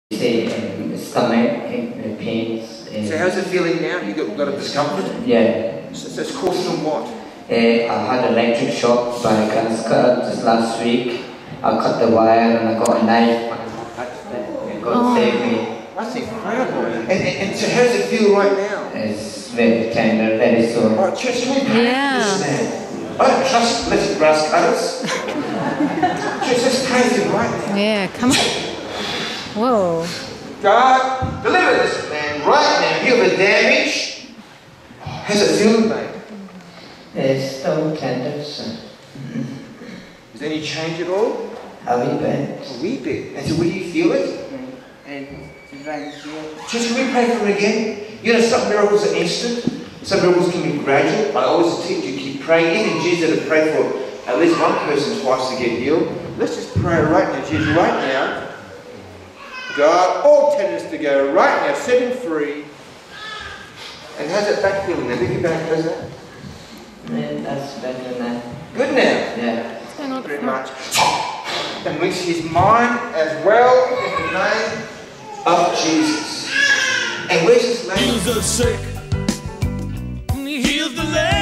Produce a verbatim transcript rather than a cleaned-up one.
Say um, stomach uh, pains. Uh, so how's it feeling now? You got a lot of discomfort? Yeah. So, so it's caused from what? Uh, I had electric shock by a gas cutter just last week. I cut the wire and I got a knife. And God Oh. saved me. That's incredible. And, and, and so how does it feel right now? It's very tender, very sore. Oh, church, can we pray Yeah. for this man? I don't trust electric grass cutters. Church, let's pray for him right now. Yeah, come on. Whoa. God, deliver this man right now. Heal the damage. How's it feel, mate? It's still tender, so Is there any change at all? a wee bit. A wee bit. And so will you feel it? And it's right here. Church, can we pray for him again? You know, some miracles are instant. Some miracles can be gradual. I always teach you, keep praying. Even Jesus had to pray for at least one person twice to get healed. Let's just pray right now, Jesus, right now. God, all tenders to go right now, set him free. And how's that back feeling now? Look your back, how's that? Yeah, that's better now. Good now. Yeah. Stand on the Very front. much. And reach his mind as well in the name of Jesus. And where's his name? Heals the sick, heals the lame.